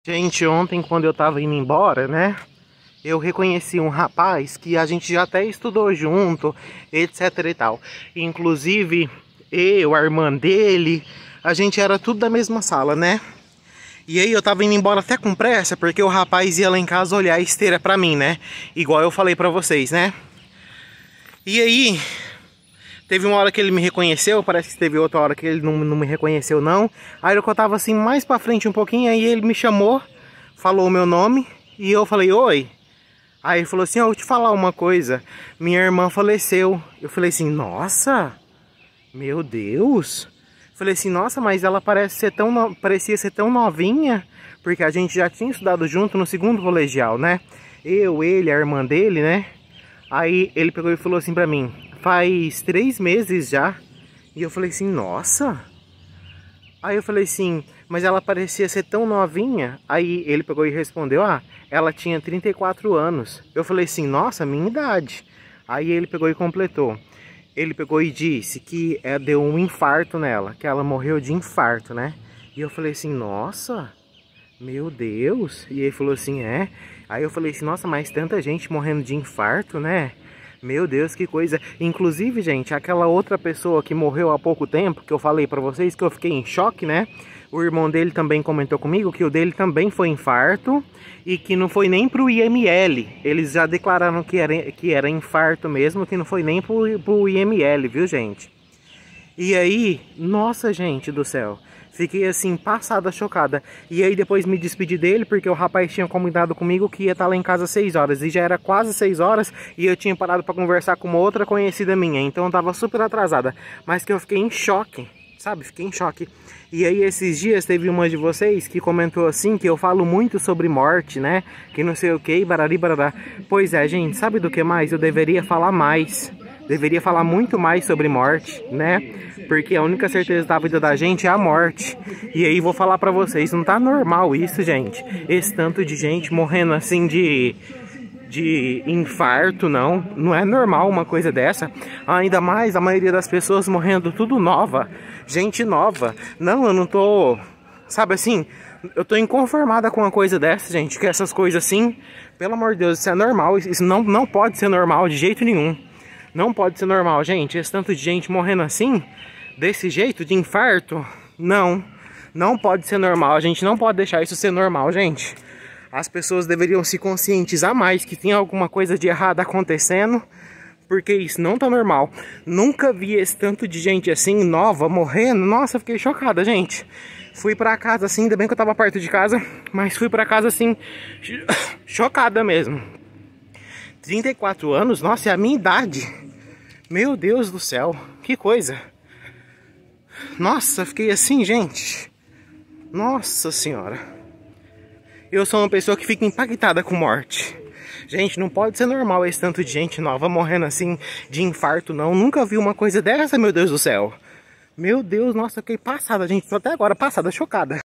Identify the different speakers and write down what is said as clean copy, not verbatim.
Speaker 1: Gente, ontem quando eu tava indo embora, né? Eu reconheci um rapaz que a gente já até estudou junto, etc e tal. Inclusive, eu, a irmã dele, a gente era tudo da mesma sala, né? E aí eu tava indo embora até com pressa, porque o rapaz ia lá em casa olhar a esteira pra mim, né? Igual eu falei pra vocês, né? E aí, teve uma hora que ele me reconheceu, parece que teve outra hora que ele não me reconheceu não. Aí eu tava assim mais pra frente um pouquinho, aí ele me chamou, falou o meu nome, e eu falei, oi. Aí ele falou assim, ó, vou te falar uma coisa, minha irmã faleceu. Eu falei assim, nossa, meu Deus. Falei assim, nossa, mas ela parecia ser tão novinha, porque a gente já tinha estudado junto no segundo colegial, né? Eu, ele, a irmã dele, né? Aí ele pegou e falou assim pra mim, faz 3 meses já. E eu falei assim, nossa. Aí eu falei assim, mas ela parecia ser tão novinha. Aí ele pegou e respondeu, ah, ela tinha 34 anos. Eu falei assim, nossa, minha idade. Aí ele pegou e completou. Ele pegou e disse que deu um infarto nela, que ela morreu de infarto, né? E eu falei assim, nossa, meu Deus. E ele falou assim, é. Aí eu falei assim, nossa, mas tanta gente morrendo de infarto, né? Meu Deus, que coisa. Inclusive, gente, aquela outra pessoa que morreu há pouco tempo, que eu falei pra vocês, que eu fiquei em choque, né? O irmão dele também comentou comigo que o dele também foi infarto e que não foi nem pro IML. Eles já declararam que era infarto mesmo, que não foi nem pro IML, viu, gente? E aí, nossa, gente do céu, fiquei assim, passada, chocada. E aí depois me despedi dele, porque o rapaz tinha combinado comigo que ia estar lá em casa às 6 horas. E já era quase 6 horas e eu tinha parado para conversar com uma outra conhecida minha. Então eu tava super atrasada. Mas que eu fiquei em choque, sabe? Fiquei em choque. E aí esses dias teve uma de vocês que comentou assim, que eu falo muito sobre morte, né? Que não sei o que, barari barará. Pois é, gente, sabe do que mais? Eu deveria falar mais. Deveria falar muito mais sobre morte, né? Porque a única certeza da vida da gente é a morte. E aí vou falar pra vocês, não tá normal isso, gente. Esse tanto de gente morrendo assim de infarto, não. Não é normal uma coisa dessa. Ainda mais a maioria das pessoas morrendo tudo nova. Gente nova. Não, eu não tô... Sabe assim... Eu tô inconformada com uma coisa dessa, gente. Que essas coisas assim... Pelo amor de Deus, isso é normal. Isso não pode ser normal de jeito nenhum. Não pode ser normal, gente. Esse tanto de gente morrendo assim... Desse jeito, de infarto... Não pode ser normal. A gente não pode deixar isso ser normal, gente. As pessoas deveriam se conscientizar mais que tem alguma coisa de errado acontecendo, porque isso não tá normal. Nunca vi esse tanto de gente assim, nova, morrendo. Nossa, fiquei chocada, gente. Fui pra casa assim, ainda bem que eu tava perto de casa, mas fui pra casa assim, chocada mesmo. 34 anos, nossa, é a minha idade. Meu Deus do céu, que coisa. Nossa, fiquei assim, gente. Nossa senhora. Eu sou uma pessoa que fica impactada com morte. Gente, não pode ser normal esse tanto de gente nova morrendo assim de infarto, não. Nunca vi uma coisa dessa, meu Deus do céu. Meu Deus, nossa, eu fiquei passada, gente. Tô até agora passada, chocada.